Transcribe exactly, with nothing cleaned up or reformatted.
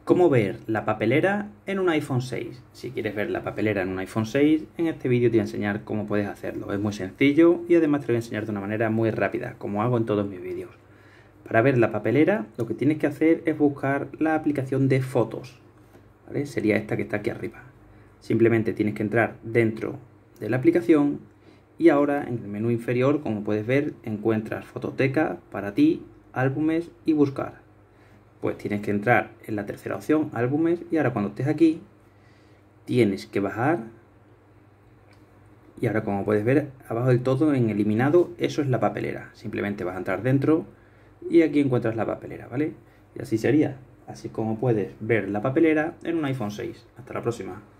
¿Cómo ver la papelera en un iPhone seis? Si quieres ver la papelera en un iPhone seis, en este vídeo te voy a enseñar cómo puedes hacerlo. Es muy sencillo y además te lo voy a enseñar de una manera muy rápida, como hago en todos mis vídeos. Para ver la papelera, lo que tienes que hacer es buscar la aplicación de fotos, ¿vale? Sería esta que está aquí arriba. Simplemente tienes que entrar dentro de la aplicación y ahora en el menú inferior, como puedes ver, encuentras fototeca, para ti, álbumes y buscar. Pues tienes que entrar en la tercera opción, álbumes, y ahora cuando estés aquí tienes que bajar y ahora, como puedes ver, abajo del todo en eliminado, eso es la papelera. Simplemente vas a entrar dentro y aquí encuentras la papelera, ¿vale? Y así sería, así como puedes ver la papelera en un iPhone seis. Hasta la próxima.